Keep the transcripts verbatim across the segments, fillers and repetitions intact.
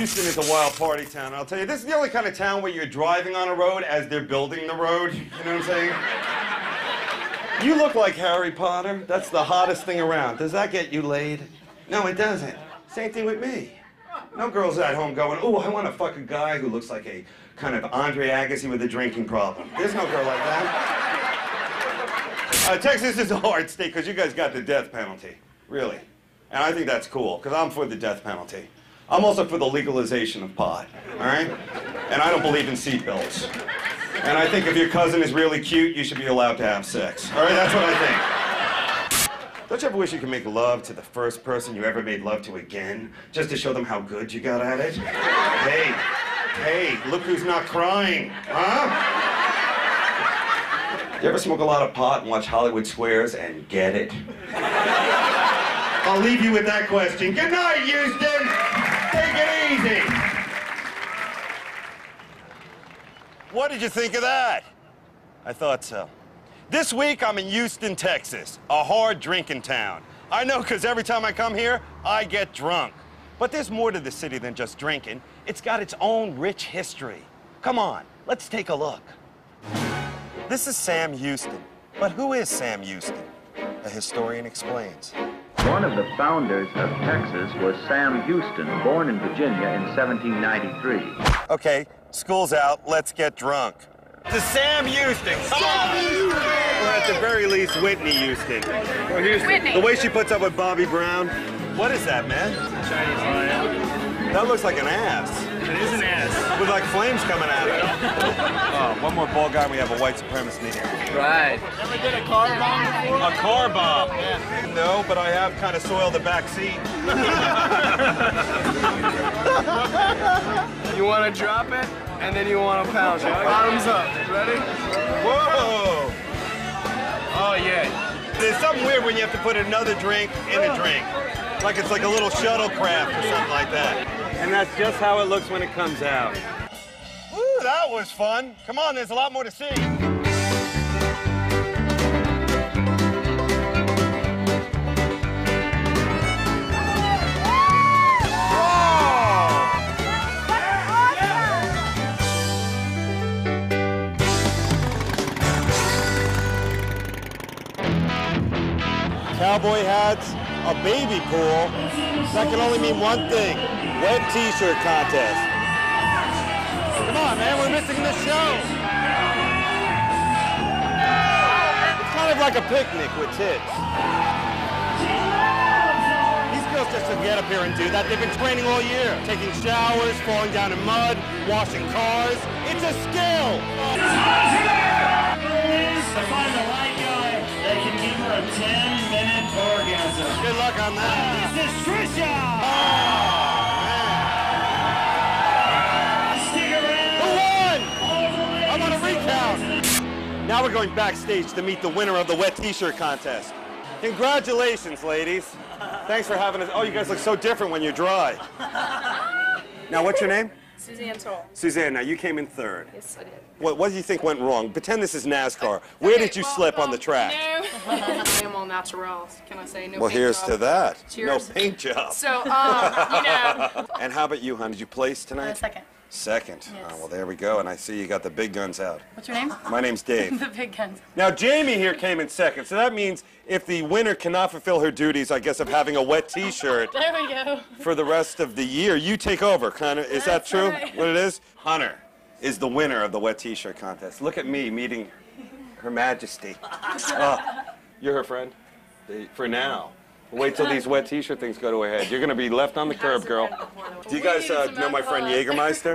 Houston is a wild party town. I'll tell you, this is the only kind of town where you're driving on a road as they're building the road. You know what I'm saying? You look like Harry Potter. That's the hottest thing around. Does that get you laid? No, it doesn't. Same thing with me. No girls at home going, oh, I want to fuck a guy who looks like a kind of Andre Agassi with a drinking problem. There's no girl like that. Uh, Texas is a hard state because you guys got the death penalty, really. And I think that's cool, because I'm for the death penalty. I'm also for the legalization of pot, all right? And I don't believe in seatbelts. And I think if your cousin is really cute, you should be allowed to have sex. All right, that's what I think. Don't you ever wish you could make love to the first person you ever made love to again, just to show them how good you got at it? Hey, hey, look who's not crying, huh? You ever smoke a lot of pot and watch Hollywood Squares and get it? I'll leave you with that question. Good night, Houston. Take it easy. What did you think of that? I thought so. This week, I'm in Houston, Texas, a hard drinking town. I know, because every time I come here, I get drunk. But there's more to the city than just drinking. It's got its own rich history. Come on, let's take a look. This is Sam Houston. But who is Sam Houston? A historian explains. One of the founders of Texas was Sam Houston, born in Virginia in seventeen ninety-three. Okay, school's out. Let's get drunk. To Sam Houston. Come on. Or at the very least, Whitney Houston. Or Houston. Whitney. The way she puts up with Bobby Brown. What is that, man? Chinese lion. That looks like an ass. It is an ass. With like flames coming out of it. Oh, one more ball guy and we have a white supremacist meeting. Right. Ever did a car bomb before? A car bomb? Yeah. No, but I have kind of soiled the back seat. You want to drop it, and then you want to pound it. Bottoms up. Ready? Whoa! Oh, yeah. There's something weird when you have to put another drink in a drink. Like it's like a little shuttlecraft or something like that. And that's just how it looks when it comes out. Woo, that was fun. Come on, there's a lot more to see. Cowboy hats, a baby pool. That can only mean one thing. Wet t-shirt contest. Come on, man, we're missing the show. It's kind of like a picnic with tits. These girls just don't get up here and do that. They've been training all year. Taking showers, falling down in mud, washing cars. It's a skill. To find the right guy that can give her a ten minute orgasm. Good luck on that. This is Trisha! Oh, Stick around! who won? I want a recount. Now we're going backstage to meet the winner of the wet t-shirt contest. Congratulations, ladies. Thanks for having us. Oh, you guys look so different when you're dry. Now, what's your name? Suzanne Toll. Suzanne, now you came in third. Yes, I did. What, what do you think went wrong? Pretend this is NASCAR. Where Okay, did you well, slip well, on the track? No. I am all natural. Can I say no? Well, paint here's job? to that. Cheers. No paint job. So, um, you know. And how about you, hon? Did you place tonight? Uh, second. Second. Yes. Oh, well, there we go. And I see you got the big guns out. What's your name? My name's Dave. The big guns. Now, Jamie here came in second. So that means if the winner cannot fulfill her duties, I guess, of having a wet t-shirt There we go. for the rest of the year, you take over, kind of. Is that That's true? right. What it is? Hunter is the winner of the wet t-shirt contest. Look at me meeting Her Majesty. Oh, you're her friend? For now. Wait till these wet t-shirt things go to her head. You're going to be left on the curb, girl. Do you guys uh, know my friend Jägermeister?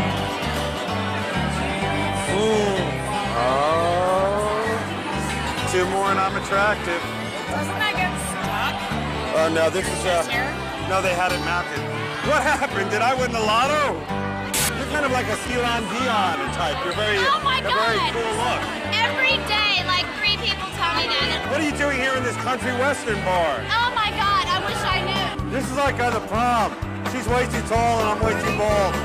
Ooh. Oh. Two more and I'm attractive. Doesn't that get stuck? Oh, no, this is, uh, Here? no, they had it mounted. What happened? Did I win the lotto? You're kind of like a Celine Dion type. You're very, Oh my a very God. cool look. Every day, like three people tell me that. What are you doing here in this country western bar? Oh my God, I wish I knew. This is like uh, the prom. She's way too tall and I'm way too bald.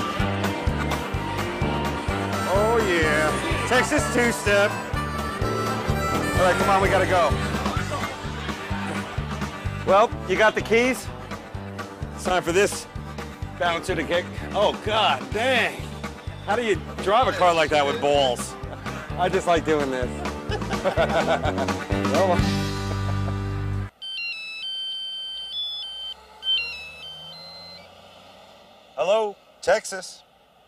Oh yeah. Texas two-step. All right, come on, we gotta go. Well, you got the keys? It's time for this Bouncer to kick. Oh, God, dang. How do you drive a car like that with balls? I just like doing this. Well, hello, Texas.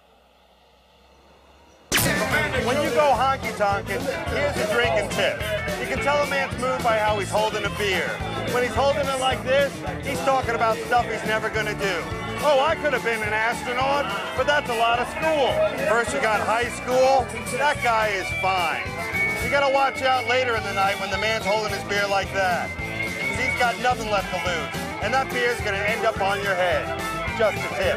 When you go honky-tonkin', here's a drinking tip. You can tell a man's mood by how he's holding a beer. When he's holding it like this, he's talking about stuff he's never gonna do. Oh, I could have been an astronaut, but that's a lot of school. First you got high school, that guy is fine. You gotta watch out later in the night when the man's holding his beer like that. 'Cause he's got nothing left to lose. And that beer's gonna end up on your head. Just a tip.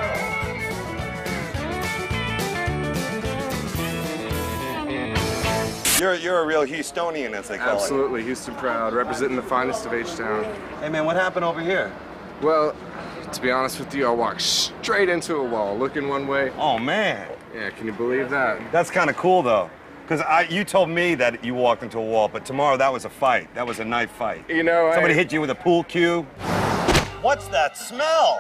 You're, you're a real Houstonian, as they call Absolutely, Houston proud, representing the finest of H-Town. it. Hey, man, what happened over here? Well, to be honest with you, I walked straight into a wall, looking one way. Oh, man. Yeah, can you believe that? That's kind of cool, though. Because I, you told me that you walked into a wall, but tomorrow that was a fight. That was a knife fight. You know, Somebody I... hit you with a pool cue. What's that smell?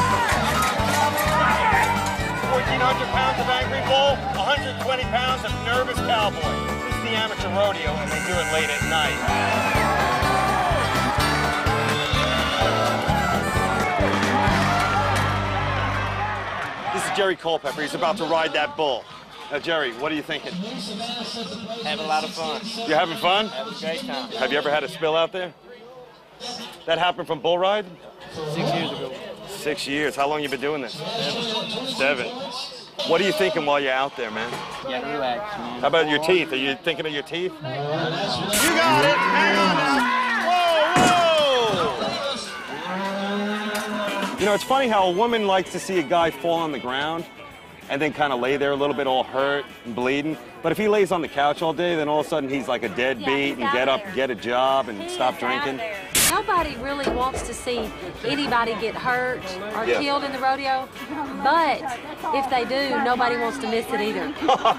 fourteen hundred pounds of angry bull, one hundred twenty pounds of nervous cowboy. This is the amateur rodeo, and they do it late at night. This is Jerry Culpepper. He's about to ride that bull. Now, Jerry, what are you thinking? Have a lot of fun. You having fun? Have a great time. Have you ever had a spill out there? That happened from bull ride? Six years ago. Six years. How long you been doing this? Seven. Seven. What are you thinking while you're out there, man? You gotta relax, man. How about your teeth? Are you thinking of your teeth? You got it. Hang on now. Whoa, whoa! You know, it's funny how a woman likes to see a guy fall on the ground and then kind of lay there a little bit all hurt and bleeding. But if he lays on the couch all day, then all of a sudden he's like a deadbeat and get up, get a job, and stop drinking. Nobody really wants to see anybody get hurt or Yeah. killed in the rodeo, but if they do, nobody wants to miss it either.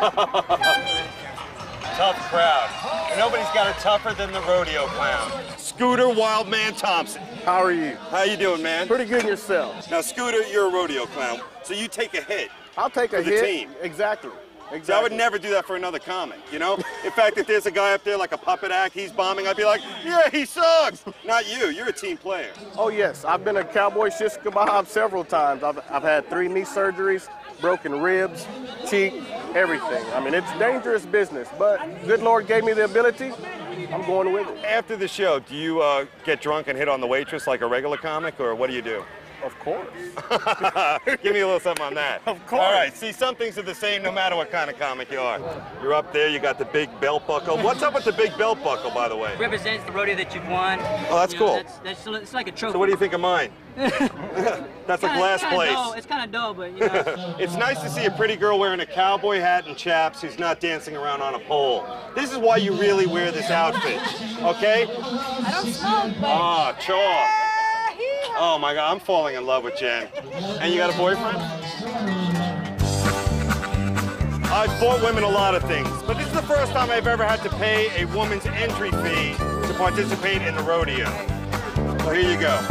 Tough crowd. And nobody's got it tougher than the rodeo clown. Scooter Wildman Thompson. How are you? How you doing, man? Pretty good yourself. Now, Scooter, you're a rodeo clown, so you take a hit. I'll take a For the hit. team. Exactly. Exactly. See, I would never do that for another comic, you know? In fact, if there's a guy up there like a puppet act, he's bombing, I'd be like, yeah, he sucks. Not you, you're a team player. Oh, yes. I've been a cowboy shish kebab several times. I've, I've had three knee surgeries, broken ribs, cheek, everything. I mean, it's dangerous business, but good Lord gave me the ability. I'm going with it. After the show, do you uh, get drunk and hit on the waitress like a regular comic, or what do you do? Of course. Give me a little something on that. Of course. All right, see, some things are the same no matter what kind of comic you are. You're up there, you got the big belt buckle. What's up with the big belt buckle, by the way? Represents the rodeo that you've won. Oh, that's You know, cool. That's, that's, it's like a trophy. So what do you think of mine? That's a Kinda- glass kinda plate. dull. It's kind of dull, but you know. It's nice to see a pretty girl wearing a cowboy hat and chaps who's not dancing around on a pole. This is why you really wear this outfit, okay? I don't smoke, but Ah, chaw. Oh my God, I'm falling in love with Jen. And you got a boyfriend? I've bought women a lot of things, but this is the first time I've ever had to pay a woman's entry fee to participate in the rodeo. So here you go.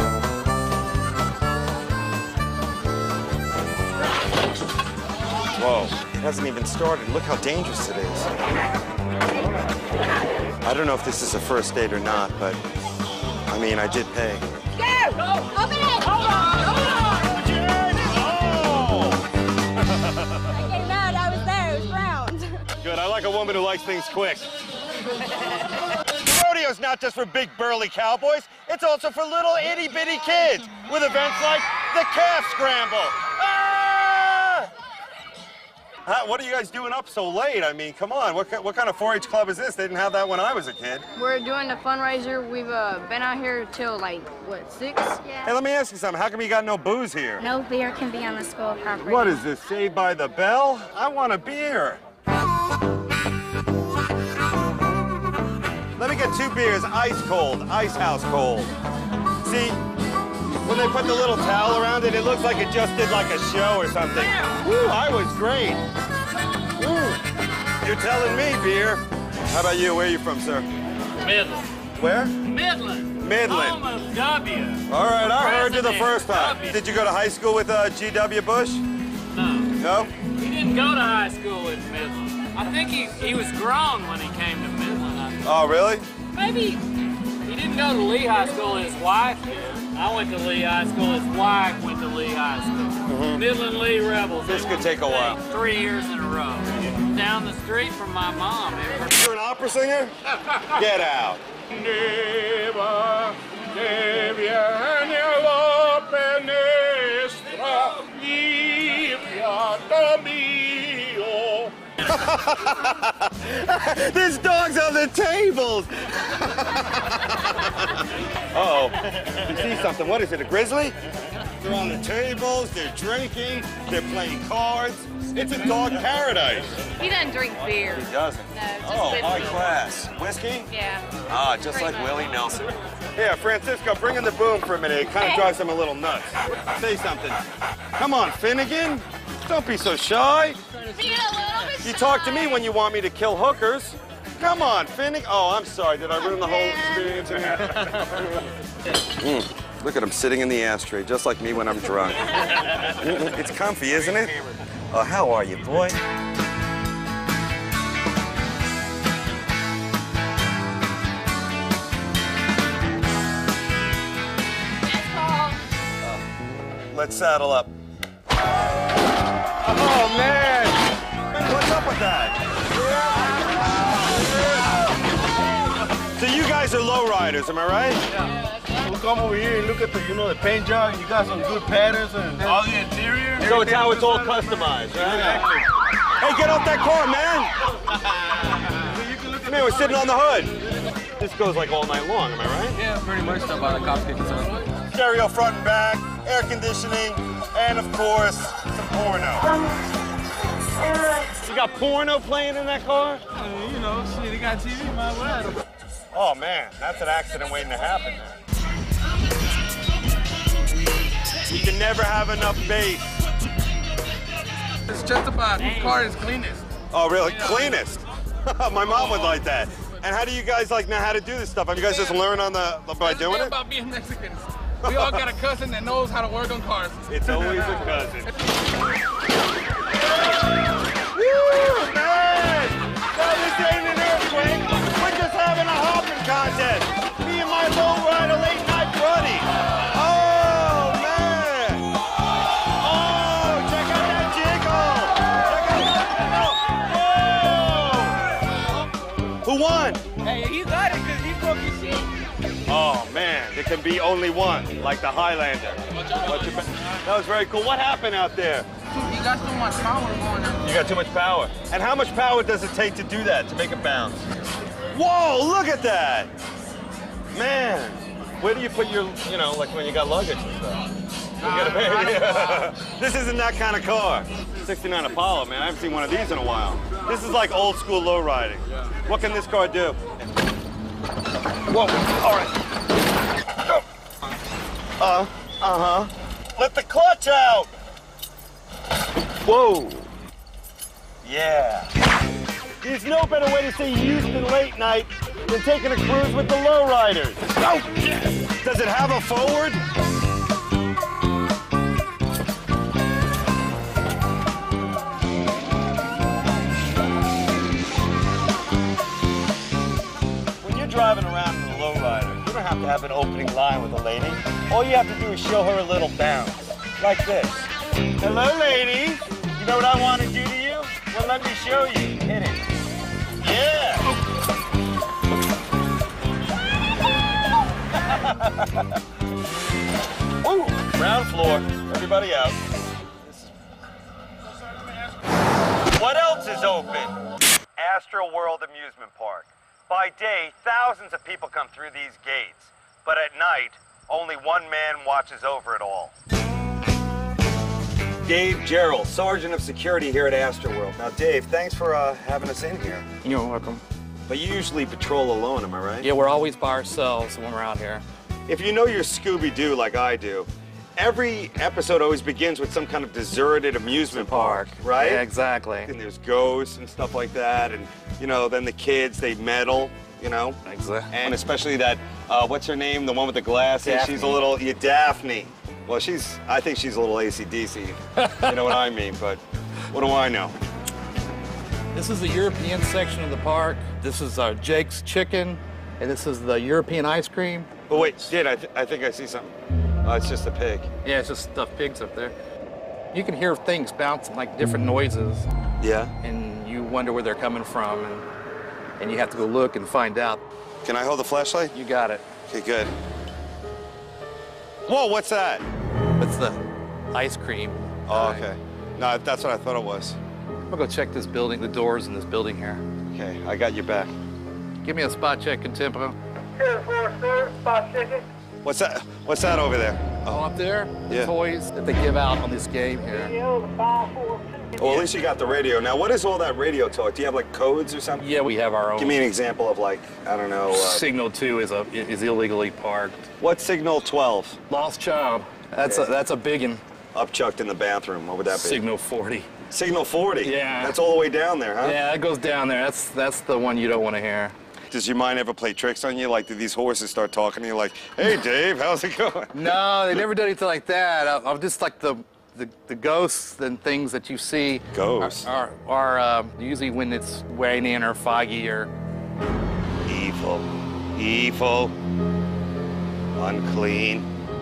Whoa, it hasn't even started. Look how dangerous it is. I don't know if this is a first date or not, but I mean, I did pay. Go! Open it! Hold on! I came out, I was there, it was round. Good, I like a woman who likes things quick. The rodeo's not just for big burly cowboys, it's also for little itty bitty kids with events like the calf scramble. Ah! Huh, what are you guys doing up so late? I mean, come on, what, ki- what kind of four H club is this? They didn't have that when I was a kid. we're doing a fundraiser. We've uh, been out here till like what six? Hey, let me ask you something. How come you got no booze here? No beer can be on the school property. What is this, Saved by the Bell? I want a beer. Let me get two beers, ice cold, ice house cold. See, when they put the little towel around it, it looks like it just did like a show or something. Woo, I was great. Woo. You're telling me, beer. How about you? Where are you from, sir? Midland. Where? Midland. Midland. Home of W. All right, I heard you the President first time. W. Did you go to high school with uh, G W Bush? No. No? He didn't go to high school with Midland. I think he, he was grown when he came to Midland. I think. Oh, really? Maybe he didn't go to Lee High School, his wife did. I went to Lee High School, his wife went to Lee High School. Mhm. Midland Lee Rebels. This They could won take a state while. Three years in a row. Down the street from my mom. You're an opera singer? Get out. There's dogs on the tables. Uh-oh. You see something. What is it, a grizzly? They're on the tables, they're drinking, they're playing cards. It's a dog paradise. He doesn't drink beer. He doesn't? No, just Oh, whiskey. high class. Whiskey? Yeah. Ah, just like Willie Nelson. Yeah, Francisco, bring in the boom for a minute. It kind of drives him a little nuts. Say something. Come on, Finnegan. Don't be so shy. Being a little bit You talk to me when you want me to kill hookers. Come on, Finnegan. Oh, I'm sorry. Did I ruin the whole experience in here? Mm, look at him sitting in the ashtray, just like me when I'm drunk. It's comfy, isn't it? Oh, how are you, boy? Let's saddle up. Oh, man! What's up with that? So you guys are lowriders, am I right? Yeah. We'll come over here and look at the, you know, the paint job. You got some good patterns and all the interior. So it's how it's all customized, right? Hey, get off that car, man! Man, we're sitting on the hood. This goes like all night long, am I right? Yeah, pretty much stuff by the cops get concerned. Stereo front and back, air conditioning, and of course, some porno. You got porno playing in that car? Uh, you know, shit, he got T V, my well. Oh man, that's an accident waiting to happen. You can never have enough bass. It's justified. This car is cleanest. Oh really? Cleanest? My mom would like that. And how do you guys like know how to do this stuff? Have you guys just learned on the by That's the doing thing it? about being Mexicans. We all got a cousin that knows how to work on cars. It's always a cousin. Woo, man! No, this ain't an earthquake. We're just having a hopping contest. Me and my lowrider late night buddy. Oh, man! Oh, check out that jiggle! Check out that jiggle! Whoa! Who won? Hey, you got it because you broke your shit. Oh, man, there can be only one, like the Highlander. What's your ba- that was very cool. What happened out there? You got so much power going on. You got too much power. And how much power does it take to do that, to make it bounce? Whoa, look at that! Man, where do you put your, you know, like when you got luggage and stuff? You gotta pay- yeah. This isn't that kind of car. sixty-nine Apollo, man, I haven't seen one of these in a while. This is like old school low riding. What can this car do? Whoa, all right. Uh, uh-huh. Let the clutch out! Whoa. Yeah. There's no better way to say Houston late night than taking a cruise with the lowriders. Oh, yes. Does it have a forward? When you're driving around in a lowrider, you don't have to have an opening line with a lady. All you have to do is show her a little bounce, like this. Hello, ladies. You know what I want to do to you? Well, let me show you. Hit it. Yeah. Woo. Ground floor. Everybody out. What else is open? Astro World Amusement Park. By day, thousands of people come through these gates. But at night, only one man watches over it all. Dave Gerald, Sergeant of Security here at Astroworld. Now, Dave, thanks for uh, having us in here. You're welcome. But you usually patrol alone, am I right? Yeah, we're always by ourselves when we're out here. If you know your Scooby-Doo like I do, every episode always begins with some kind of deserted amusement park, right? Yeah, exactly. And there's ghosts and stuff like that, and, you know, then the kids, they meddle. you know? Exactly. And especially that, uh, what's her name? The one with the glasses. Daphne. She's a little, yeah, Daphne. Well, she's, I think she's a little A C D C. You know what I mean? But what do I know? This is the European section of the park. This is uh, Jake's Chicken, and this is the European ice cream. But wait, Did, I, th I think I see something. Oh, it's just a pig. Yeah, it's just stuffed pigs up there. You can hear things bouncing, like different noises, Yeah? and you wonder where they're coming from, and, and you have to go look and find out. Can I hold the flashlight? You got it. Okay, good. Whoa, what's that? That's the ice cream. Oh, Uh, okay. No, that's what I thought it was. I'll go check this building, the doors in this building here. Okay, I got your back. Give me a spot check, Contempo. What's that? What's that over there? Oh, up there? Yeah. Toys that they give out on this game here. Well, at least you got the radio. Now, what is all that radio talk? Do you have like codes or something? Yeah, we have our own. Give me an example of like, I don't know. Uh, Signal two is a is illegally parked. What's Signal twelve? Lost child. That's Okay. a that's a biggin. Upchucked in the bathroom. What would that be? Signal forty. Signal forty? Yeah. That's all the way down there, huh? Yeah, that goes down there. That's that's the one you don't want to hear. Does your mind ever play tricks on you? Like, do these horses start talking to you like, hey, Dave, how's it going? No, they never did anything like that. I, I'm just like the, the the ghosts and things that you see. Ghosts? Are are, are um, usually when it's raining or foggy or. Evil. Evil. Unclean.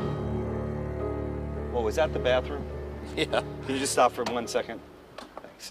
What, was that the bathroom? Yeah. Can you just stop for one second? Thanks.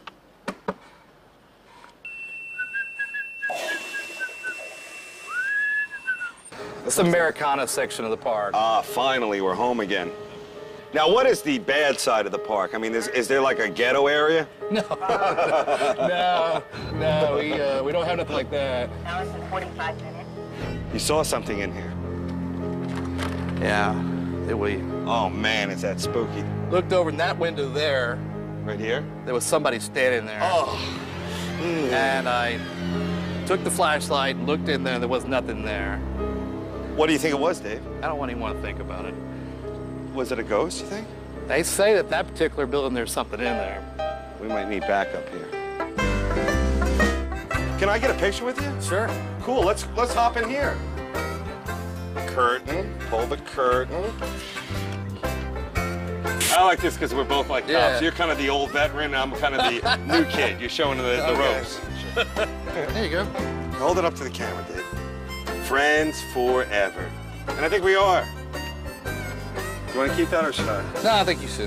It's the Americana section of the park. Ah, finally, we're home again. Now, what is the bad side of the park? I mean, is, is there like a ghetto area? No, no, no. We uh, we don't have nothing like that. Hours and forty-five minutes. You saw something in here. Yeah, it we Oh man, is that spooky? looked over in that window there. Right here? There was somebody standing there. Oh. And I took the flashlight, looked in there, and there was nothing there. What do you think it was, Dave? I don't even want to think about it. Was it a ghost, you think? They say that that particular building, there's something in there. We might need backup here. Can I get a picture with you? Sure. Cool, let's let's hop in here. Curtain, pull the curtain. I like this because we're both like cops. Yeah. You're kind of the old veteran, I'm kind of the new kid. You're showing the, the Okay. ropes. There you go. Hold it up to the camera, Dave. Friends forever. And I think we are. You want to keep that or should I? No, I think you should.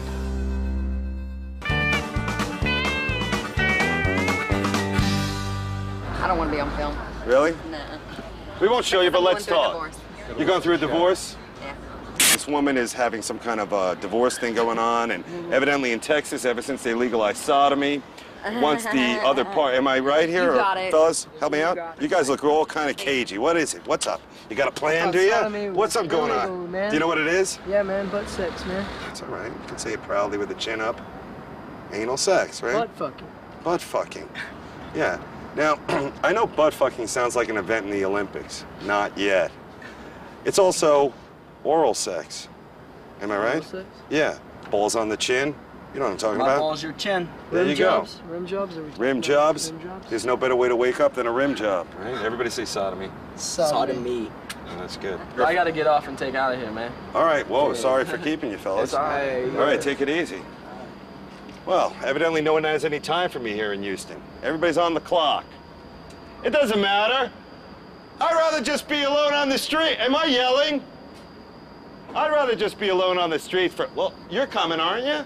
I don't want to be on film. Really? No. We won't show you, but I'm let's going through a talk. divorce. You're going through a divorce? Yeah. This woman is having some kind of a divorce thing going on, and evidently in Texas, ever since they legalized sodomy, once the other part, am I right here? You got or, it. fellas, help me You out. got it. You guys look all kind of cagey. What is it? What's up? You got a plan, do Sodomy you? What's up going illegal, on? man. Do you know what it is? Yeah, man, butt sex, man. It's all right. You can say it proudly with the chin up. Anal sex, right? Butt fucking. Butt fucking. Yeah. Now, I know butt fucking sounds like an event in the Olympics. Not yet. It's also oral sex. Am I right? Oral sex? Yeah. Balls on the chin. You know what I'm talking My about? balls, your chin. There rim you go. jobs. Rim jobs. Are we Rim talking jobs. about Rim jobs. There's no better way to wake up than a rim job, right? Everybody say sodomy. Sodomy. Oh, that's good. I gotta get off and take out of here, man. All right. Whoa. Sorry for keeping you, fellas. It's all right. All right. Take it easy. Well, evidently no one has any time for me here in Houston. Everybody's on the clock. It doesn't matter. I'd rather just be alone on the street. Am I yelling? I'd rather just be alone on the street for, well, you're coming, aren't you?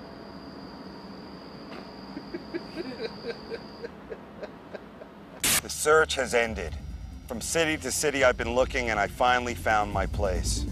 The search has ended. From city to city I've been looking and I finally found my place.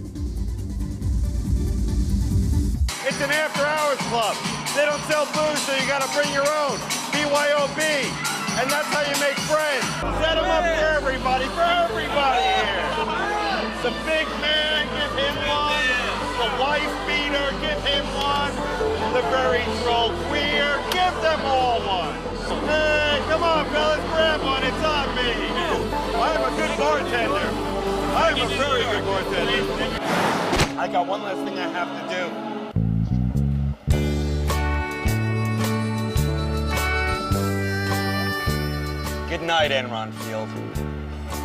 It's an after-hours club. They don't sell booze, so you gotta bring your own. B Y O B. And that's how you make friends. Set them up for everybody, for everybody here. The big man, give him one. The wife beater, give him one. The very troll queer, give them all one. Hey, come on, fellas, grab one. It's on me. I'm a good bartender. I'm a very good bartender. I got one last thing I have to do. Good night, Enron Field.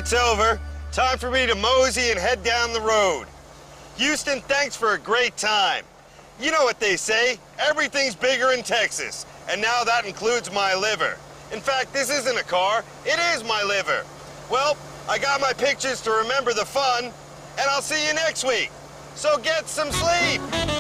night's over. Time for me to mosey and head down the road. Houston, thanks for a great time. You know what they say, everything's bigger in Texas, and now that includes my liver. In fact, this isn't a car, it is my liver. Well, I got my pictures to remember the fun, and I'll see you next week. So get some sleep.